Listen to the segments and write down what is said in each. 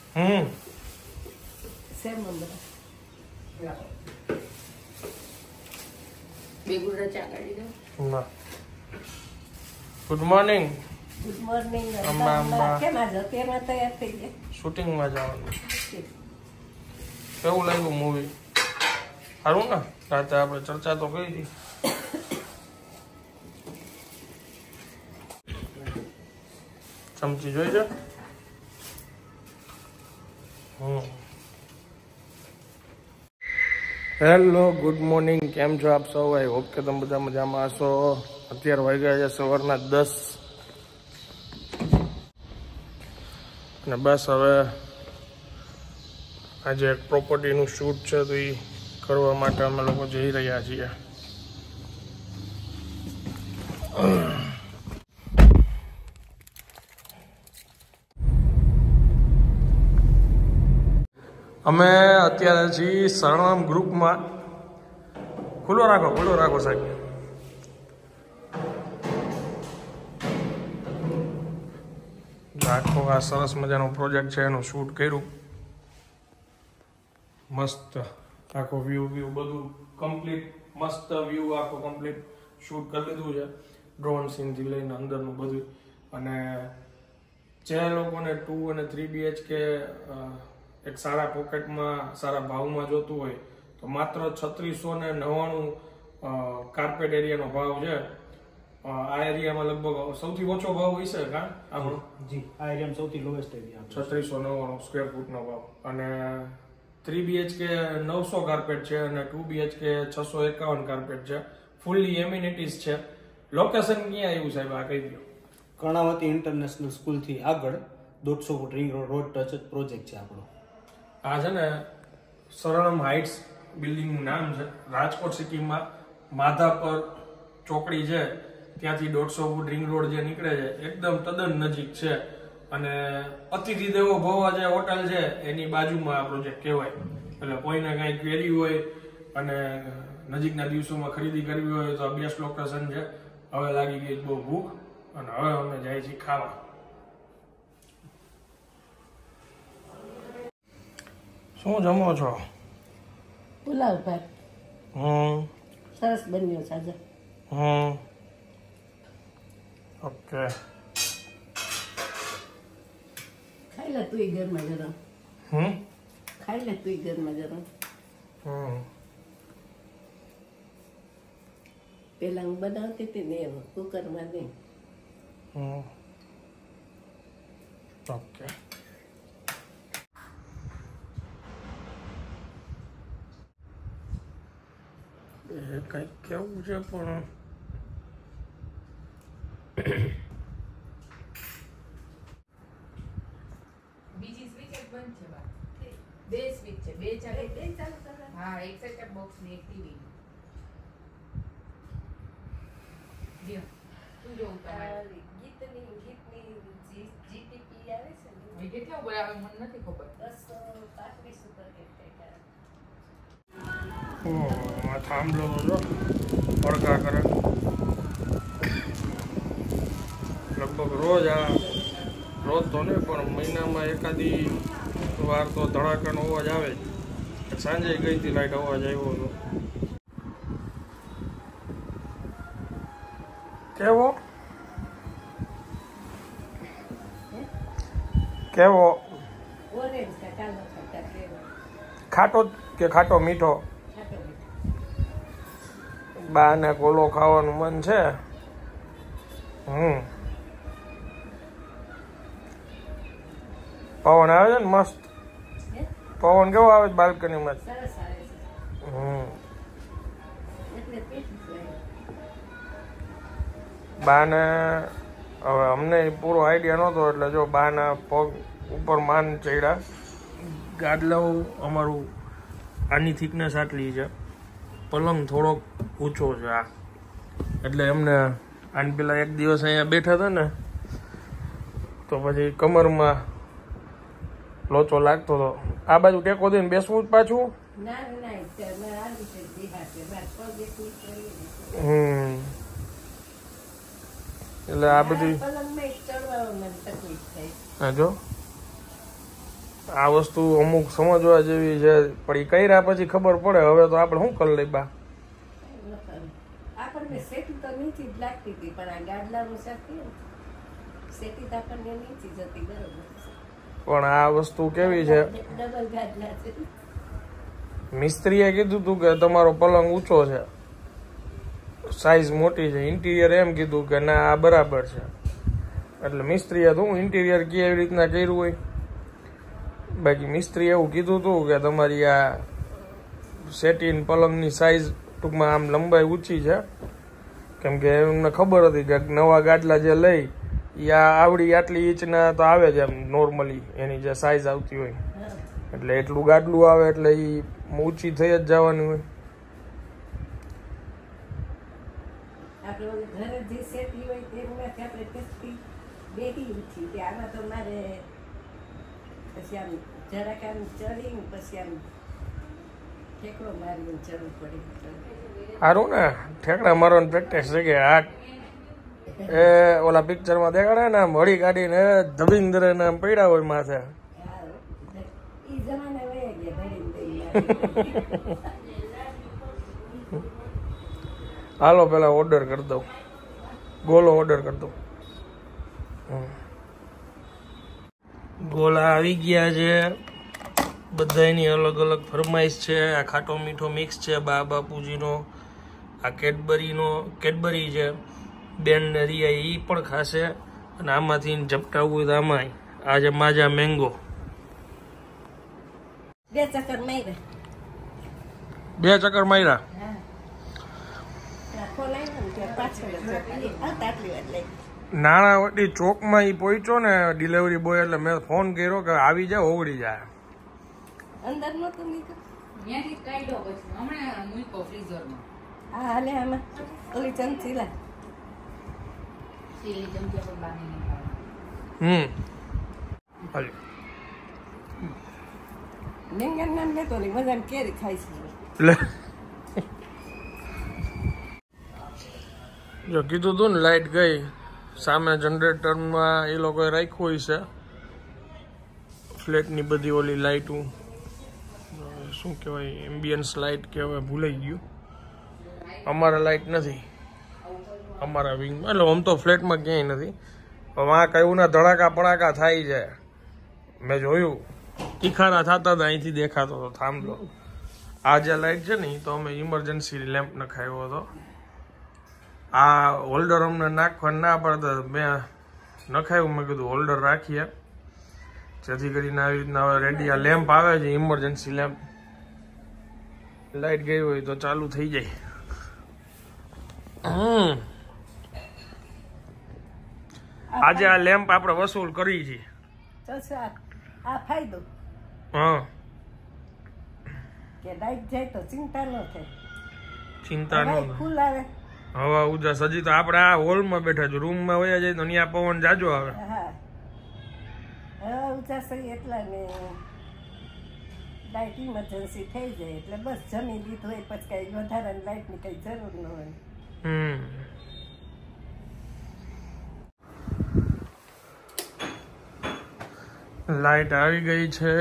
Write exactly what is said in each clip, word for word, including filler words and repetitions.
હમ same number બે ગુડા ચા કાઢી દો. ના ગુડ મોર્નિંગ. Good morning. અમ્મા, અમ્મા. કેમ આજે અત્યારમાં તૈયાર થઈ ગયા? શૂટિંગમાં જવાનું. કેવું લાગ્યું મૂવી? સારું ને? રાતે આપણે ચર્ચા તો કરી હતી. ચમચી જોઈ છે. Hmm hello good morning. કેમ છો આપ સૌ? આઈ હોપ કે તમે બધા મજામાં હશો. અત્યારે વાગ્યા છે સવારના દસ અને બસ હવે આજે એક પ્રોપર્ટીનું શૂટ છે તો એ કરવા માટે અમે લોકો જઈ રહ્યા છીએ. અમે અત્યારે છીએ શરણમ ગ્રુપમાં. ખુલ્લો રાખો ખુલ્લો રાખો સાહેબ. આખો આ સરસ મજાનો પ્રોજેક્ટ છે એનું શૂટ કર્યું. મસ્ત આખો વ્યૂ વ્યૂ બધું કમ્પ્લીટ. મસ્ત વ્યૂ આખો કમ્પ્લીટ શૂટ કરી લીધું છે ડ્રોન સીનથી લઈને અંદરનું બધું. અને જે લોકોને ટુ અને થ્રી બીએચકે એક સારા પોકેટમાં સારા ભાવમાં જોતું હોય તો માત્ર છત્રીસો ને નવ્વાણું કાર્પેટ એરિયાનો ભાવ છે. આ એરિયામાં લગભગ સૌથી ઓછો ભાવ હોય છે કા આપણો? જી, આ એરિયામાં સૌથી લોએસ્ટ એરિયા છત્રીસો નવ્વાણું સ્ક્વેર ફૂટનો ભાવ. અને થ્રી બીએચકે નવસો કાર્પેટ છે અને ટુ બીએચકે છસો એકાવન કાર્પેટ છે. ફૂલ્લી એમ્યુનિટીઝ છે. લોકેશન ક્યાં આવ્યું સાહેબ આ કહી દો? કર્ણાવતી ઇન્ટરનેશનલ સ્કૂલથી આગળ દોઢસો foot ring road road touch project છે આપણો. આ છે ને શરણમ હાઇટ્સ બિલ્ડિંગનું નામ છે. રાજકોટ સિટીમાં માધાપર ચોકડી છે ત્યાંથી દોઢસો ફૂટ રિંગ રોડ જે નીકળે છે એકદમ તદ્દન નજીક છે. અને અતિથિ દેવો ભવ જે હોટલ છે એની બાજુમાં આ પ્રોજેક્ટ કહેવાય. એટલે કોઈને કાંઈ ક્વેરી હોય અને નજીકના દિવસોમાં ખરીદી કરવી હોય તો આ બેસ્ટ લોકેશન છે. હવે લાગી ગઈ બહુ ભૂખ અને હવે અમે જાય છીએ ખાવા. શું જમો છો? પુલાવ ભાત. હમ સરસ બન્યો છે આજે. Hmm okay. ખાઈ લે તું ઘરમાં જરા. હમ ખાઈ લે તું ઘરમાં જરા. હમ પેલા હું બનાવતી હતી ને એમ કુકરમાં નહીં. હમ ઓકે. એ કંઈક કેવું છે પણ બીજી સ્વિચ એક બંધ છે બા. બે સ્વિચ છે. બે ચાલે બે ચાલુ કરે. હા, એક સેટઅપ બોક્સ ને એક ટીવી. લ્યો તું જો તમારે ગીતની ગીતની જીટીપી આવે છે ને એ કેટલા ઉપર આવે મને નથી ખબર. બસો પાંત્રીસ ઉપર કંઈક આવે. ઓહ આ થાંભલો જો પડઘા કરે. લગભગ રોજ આ રોજ તો નહીં પણ મહિનામાં એકાદી વાર તો ધડાકાનો અવાજ આવે. સાંજે ગઈ હતી લાઈટ અવાજ આવ્યો હતો. કેવો કેવો ઓરેન્જ કા કાલો ખટ્ટા કેવો ખાટો કે ખાટો મીઠો? ખાટો મીઠો. બા ને કોલો ખાવાનું મન છે. હમ પવન આવે છે ને મસ્ત. પવન કેવો આવે છે બાલ્કનીમાં? સરસ આવે છે. હમ એટલે પીઠું બાને હવે અમને પૂરો આઈડિયા નહોતો એટલે જો બાના પગ ઉપર માન ચડ્યા. ગાદલાઓ અમારું આની થિકનેસ આટલી છે. પલંગ થોડોક ઊંચો છે આ એટલે એમને આને પેલા એક દિવસ અહીંયા બેઠા હતા ને તો પછી કમરમાં લોચો લાગતો હતો. આ બાજુ ટેકો દઈને બેસવું જ પાછું. ના ના એટલે આવી છે બિહાર કે બાર પગ એટલી કરી. હમ એટલે આ બધી પલંગમાં ચડવામાં તકલીફ થાય. હા જો આ વસ્તુ અમુક સમજવા જેવી છે, પણ એ કર્યા પછી ખબર પડે. હવે તો આપણે શું કરી લઈ બા? આપણને સેટી તો નીચી જ લાગતી હતી, પણ આ ગાડલાનું સાથે સેટી તો આપણને નીચી જતી બરોબર. પણ આ વસ્તુ કેવી છે, ડબલ ગાડલા છે. મિસ્ત્રીએ કીધું તું કે તમારો પલંગ ઊંચો છે, સાઈઝ મોટી છે. ઇન્ટિરિયર એમ કીધું કે ના આ બરાબર છે. એટલે મિસ્ત્રીએ તો હું ઇન્ટિરિયર કેવી રીતના કર્યું હોય, બાકી મિસ્ત્રી એવું કીધું હતું કે તમારી આ સેટીન પલંગની સાઈઝ ટૂંકમાં આમ લંબાઈ ઊંચી છે, કેમ કે એમને ખબર હતી કે નવા ગાડલા જે લઈ એ આવડી આટલી ઇંચના તો આવે છે એમ નોર્મલી એની જે સાઈઝ આવતી હોય, એટલે એટલું ગાડલું આવે એટલે એ ઊંચી થઈ જ જવાની હોય. આપણે ઘરે જે સેટી હોય તેમાંથી આપણે ટેસ્ટી બેટી ઉઠી કે આમાં તો મારે પછી આમ જરાક આમ ચડીને પછી આમ ઠેકડો મારીને ચડવું પડે. સારું ને, ઠેકડા મારવાની પ્રેક્ટિસ છે કે આ એ ઓલા પિક્ચરમાં દેખાડે ને આમ હળી કાઢીને ધબીંદર ને આમ પડ્યા હોય માથે. હા, ઈ જમાના વયા ગયા ભરીને દઈ. હાલો પેલા ઓર્ડર કરી દઉં, ગોલો ઓર્ડર કરી દઉં. ગોલા આવી ગયા છે, બધાની અલગ અલગ ફરમાઈશ છે. આ ખાટો મીઠો મિક્સ છે બા બાપુજીનો, આ કેડબરીનો કેડબરી છે, બેન ને રિયા એ પણ ખાશે, અને આમાંથી ઝપટાવવું હોય તો આમાંય. આ છે માજા મેંગો. બે ચક્કર માર્યા. બે ચક્કર માર્યા. નાણાવટી ચોકમાં ઈ પહોંચ્યો ને ડિલિવરી બોય, એટલે મેં ફોન કર્યો કે આવી જાય ઓગળી જાય. અંદર નતો નીકળ. ત્યાંથી કાઢ્યો પછી હમણાં મૂક્યો ફ્રીઝરમાં. હા હાલે આમાં ઓલી ચમચી લા. સીલી ચમચી પર બાંધી નીકળવા. હમ હાલે મેંગન નામ લેતો ની મજાને કેરી ખાઈ છે. એટલે જો કીધું તું ને લાઈટ ગઈ, સામે જનરેટરમાં એ લોકોએ રાખ્યું હોય છે ફ્લેટની બધી ઓલી લાઇટું, શું કહેવાય એમ્બિયન્સ લાઇટ કહેવાય, ભૂલાઈ ગયું. અમારા લાઇટ નથી અમારા વિંગમાં, એટલે આમ તો ફ્લેટમાં ક્યાંય નથી. પણ આ કયું ના ધડાકા પડાકા થાય છે, મેં જોયું તીખારા થતા હતા અહીંથી દેખાતો હતો. થાંભલો આ જે લાઇટ છે ને એ તો અમે ઇમરજન્સી લેમ્પ નખાવ્યો હતો. આ હોલ્ડર અમને નાખવા ના પડતા મેં નખાયું. મેં કીધું હોલ્ડર રાખીએ જેથી કરીને આવી રીતના હવે રેડી આ લેમ્પ આવે છે ઇમરજન્સી લેમ્પ, લાઇટ ગઈ હોય તો ચાલુ થઈ જાય. હમ આજે આ લેમ્પ આપણે વસૂલ કરી છે. આ ફાયદો હા કે લાઈટ જાય તો ચિંતા ન થાય, ચિંતા ન ફૂલ આવે હવા ઉજાસ. હજી તો આપણે આ હોલમાં બેઠા છો, રૂમમાં વયા જાય તો અહીંયા પવન જાજો આવે. હા હવા ઉજાસ થઈ એટલા ને લાઈટ ઇમરજન્સી થઈ જાય એટલે બસ જમી લીધું હોય પછી કઈ વધારાની લાઈટની કઈ જરૂર ન હોય. હમ લાઈટ આવી ગઈ છે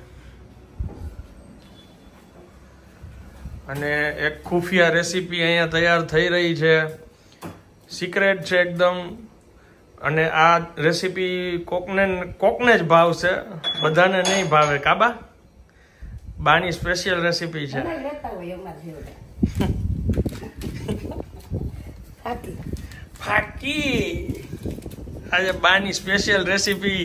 અને એક ખુફિયા રેસીપી અહીંયા તૈયાર થઈ રહી છે, સિક્રેટ છે એકદમ. અને આ રેસીપી કોકને કોકને જ ભાવશે, બધાને નહીં ભાવે. કાબા બાની સ્પેશિયલ રેસીપી છે. લેતા હોય અમારે જેવડા ફાકી ફાકી આજે બાની સ્પેશિયલ રેસીપી.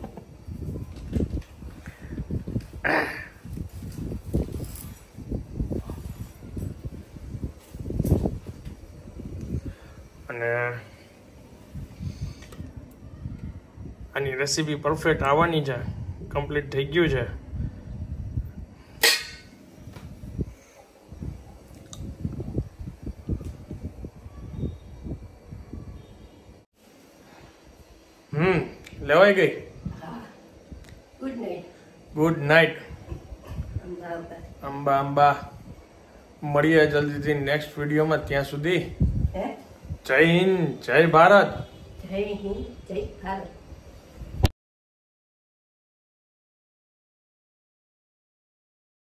અને આની રેસીપી પરફેક્ટ આવવાની છે, કમ્પ્લીટ થઈ ગયું છે. હમ લેવાઈ ગઈ. Good night. Good night. અંબા અંબા. મળીએ જલ્દીથી નેક્સ્ટ વિડીયોમાં. ત્યાં સુધી હે જય હિન્દ, જય ભારત. જય હિન્દ, જય ભારત.